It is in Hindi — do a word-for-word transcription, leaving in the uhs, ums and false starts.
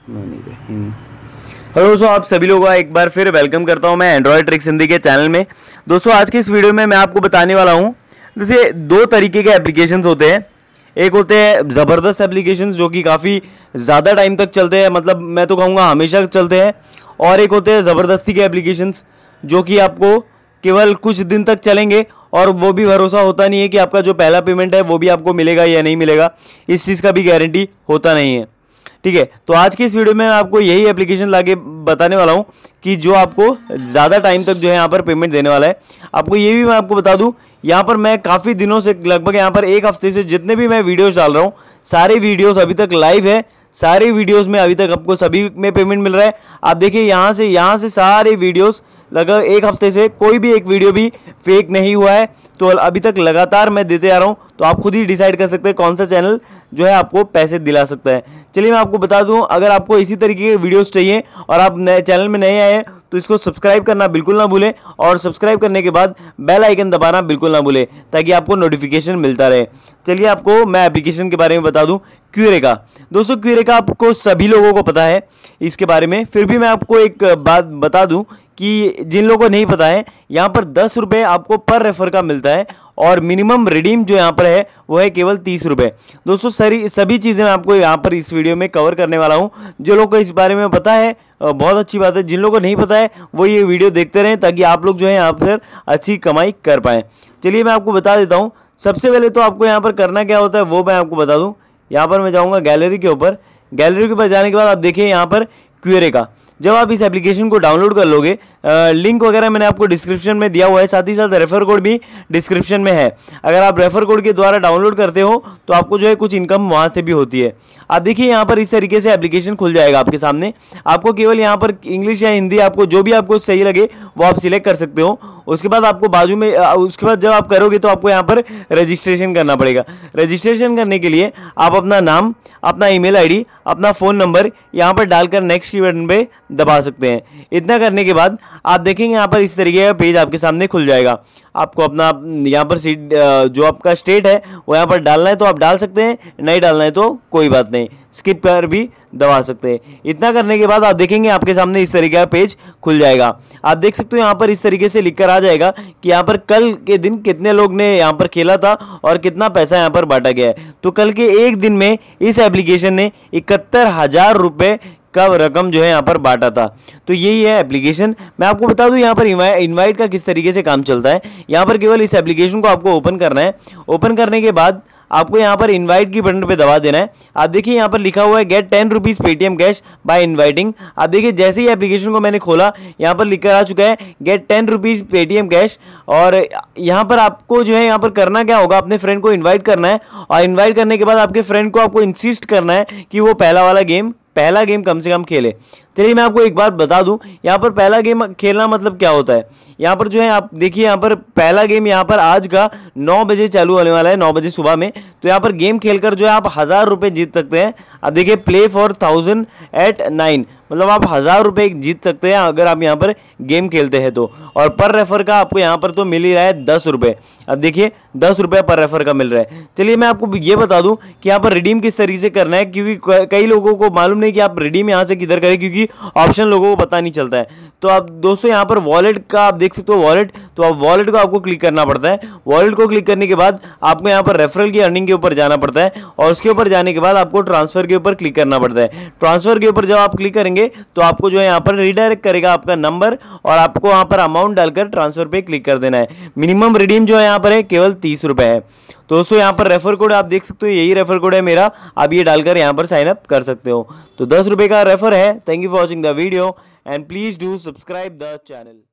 हेलो दोस्तों, आप सभी लोगों का एक बार फिर वेलकम करता हूं मैं एंड्रॉयड ट्रिक्स हिंदी के चैनल में। दोस्तों आज की इस वीडियो में मैं आपको बताने वाला हूं, जैसे दो तरीके के एप्लीकेशंस होते हैं। एक होते हैं ज़बरदस्त एप्लीकेशंस जो कि काफ़ी ज़्यादा टाइम तक चलते हैं, मतलब मैं तो कहूँगा हमेशा चलते हैं। और एक होते हैं ज़बरदस्ती के एप्लीकेशंस जो कि आपको केवल कुछ दिन तक चलेंगे और वो भी भरोसा होता नहीं है कि आपका जो पहला पेमेंट है वो भी आपको मिलेगा या नहीं मिलेगा, इस चीज़ का भी गारंटी होता नहीं है। ठीक है, तो आज की इस वीडियो में मैं आपको यही एप्लीकेशन लाके बताने वाला हूँ कि जो आपको ज़्यादा टाइम तक जो है यहाँ पर पेमेंट देने वाला है। आपको ये भी मैं आपको बता दूँ, यहाँ पर मैं काफ़ी दिनों से, लगभग यहाँ पर एक हफ्ते से जितने भी मैं वीडियोस डाल रहा हूँ, सारे वीडियोस अभी तक लाइव है। सारे वीडियोस में अभी तक आपको सभी में पेमेंट मिल रहा है। आप देखिए यहाँ से यहाँ से सारे वीडियोस लगभग एक हफ्ते से कोई भी एक वीडियो भी फेक नहीं हुआ है। तो अभी तक लगातार मैं देते आ रहा हूँ, तो आप खुद ही डिसाइड कर सकते हैं कौन सा चैनल जो है आपको पैसे दिला सकता है। चलिए मैं आपको बता दूं, अगर आपको इसी तरीके के वीडियोस चाहिए और आप नए चैनल में नए आए हैं तो इसको सब्सक्राइब करना बिल्कुल ना भूलें, और सब्सक्राइब करने के बाद बेल आइकन दबाना बिल्कुल ना भूलें ताकि आपको नोटिफिकेशन मिलता रहे। चलिए आपको मैं एप्लीकेशन के बारे में बता दूं, क्यूरेका। दोस्तों क्यूरेका आपको सभी लोगों को पता है इसके बारे में, फिर भी मैं आपको एक बात बता दूं कि जिन लोगों को नहीं पता है, यहाँ पर दस रुपये आपको पर रेफर का मिलता है और मिनिमम रिडीम जो यहाँ पर है वो है केवल तीस रुपये। दोस्तों सारी सभी चीज़ें मैं आपको यहाँ पर इस वीडियो में कवर करने वाला हूँ। जो लोग को इस बारे में पता है बहुत अच्छी बात है, जिन लोगों को नहीं पता है वो ये वीडियो देखते रहें ताकि आप लोग जो है यहाँ पर अच्छी कमाई कर पाएँ। चलिए मैं आपको बता देता हूँ। सबसे पहले तो आपको यहाँ पर करना क्या होता है वो मैं आपको बता दूँ। यहाँ पर मैं जाऊँगा गैलरी के ऊपर। गैलरी के ऊपर जाने के बाद आप देखिए यहाँ पर क्यूरेका। जब आप इस एप्लीकेशन को डाउनलोड कर लोगे, लिंक वगैरह मैंने आपको डिस्क्रिप्शन में दिया हुआ है, साथ ही साथ रेफर कोड भी डिस्क्रिप्शन में है। अगर आप रेफर कोड के द्वारा डाउनलोड करते हो तो आपको जो है कुछ इनकम वहाँ से भी होती है। आप देखिए यहाँ पर इस तरीके से एप्लीकेशन खुल जाएगा आपके सामने। आपको केवल यहाँ पर इंग्लिश या हिंदी, आपको जो भी आपको सही लगे वो आप सिलेक्ट कर सकते हो। उसके बाद आपको बाजू में, उसके बाद जब आप करोगे तो आपको यहाँ पर रजिस्ट्रेशन करना पड़ेगा। रजिस्ट्रेशन करने के लिए आप अपना नाम, अपना ईमेल आईडी, अपना फ़ोन नंबर यहाँ पर डालकर नेक्स्ट की बटन पे दबा सकते हैं। इतना करने के बाद आप देखेंगे यहाँ पर इस तरीके का पेज आपके सामने खुल जाएगा। आपको अपना यहाँ पर सीट, जो आपका स्टेट है वो यहाँ पर डालना है तो आप डाल सकते हैं, नहीं डालना है तो कोई बात नहीं, स्किप कर भी दबा सकते हैं। इतना करने के बाद आप देखेंगे आपके सामने इस तरीके का पेज खुल जाएगा। आप देख सकते हो यहाँ पर इस तरीके से लिख कर आ जाएगा कि यहाँ पर कल के दिन कितने लोग ने यहाँ पर खेला था और कितना पैसा यहाँ पर बांटा गया है। तो कल के एक दिन में इस एप्लीकेशन ने इकहत्तर हजार रुपये का रकम जो है यहाँ पर बांटा था। तो यही है एप्लीकेशन। मैं आपको बता दूं यहाँ पर इनवाइट का किस तरीके से काम चलता है। यहाँ पर केवल इस एप्लीकेशन को आपको ओपन करना है। ओपन करने के बाद आपको यहाँ पर इनवाइट की बटन पे दबा देना है। आप देखिए यहाँ पर लिखा हुआ है get ten rupees Paytm cash by inviting. आप देखिए जैसे ही एप्लीकेशन को मैंने खोला यहाँ पर लिखकर आ चुका है get ten rupees Paytm cash. और यहाँ पर आपको जो है यहाँ पर करना क्या होगा, अपने फ्रेंड को इन्वाइट करना है और इन्वाइट करने के बाद आपके फ्रेंड को आपको इंसिस्ट करना है कि वो पहला वाला गेम पहला गेम कम से कम खेले। चलिए मैं आपको एक बात बता दूं, यहाँ पर पहला गेम खेलना मतलब क्या होता है। यहाँ पर जो है आप देखिए यहाँ पर पहला गेम यहाँ पर आज का नौ बजे चालू होने वाला है, नौ बजे सुबह में। तो यहाँ पर गेम खेलकर जो है आप हज़ार रुपये जीत सकते हैं। आप देखिए play four thousand eight nine, मतलब आप हज़ार रुपये जीत सकते हैं अगर आप यहाँ पर गेम खेलते हैं तो। और पर रेफर का आपको यहाँ पर तो मिल ही रहा है दस रुपये। अब देखिए दस रुपये पर रेफर का मिल रहा है। चलिए मैं आपको ये बता दूं कि यहाँ पर रिडीम किस तरीके से करना है, क्योंकि कई लोगों को मालूम नहीं कि आप रिडीम यहाँ से किधर करें, क्योंकि ऑप्शन लोगों को पता नहीं चलता है। तो आप दोस्तों यहाँ पर वॉलेट का आप देख सकते हो, वॉलेट, तो आप वॉलेट को आपको क्लिक करना पड़ता है। वॉलेट को क्लिक करने के बाद आपको यहाँ पर रेफरल की अर्निंग के ऊपर जाना पड़ता है और उसके ऊपर जाने के बाद आपको ट्रांसफर के ऊपर क्लिक करना पड़ता है। ट्रांसफर के ऊपर जब आप क्लिक करेंगे तो आपको जो है यहाँ पर रिडायरेक्ट करेगा आपका नंबर और आपको वहाँ पर अमाउंट डालकर ट्रांसफर पे क्लिक कर देना है। मिनिमम रिडीम जो है यहाँ पर है केवल तीस रुपये है। तो दोस्तों यहाँ पर रेफर कोड आप देख सकते हो, यही रेफर कोड है मेरा। आप ये डालकर यहाँ पर साइन अप कर सकते हो। तो दस रुपये का रेफर है। Thank you for watching the video and please do subscribe the channel.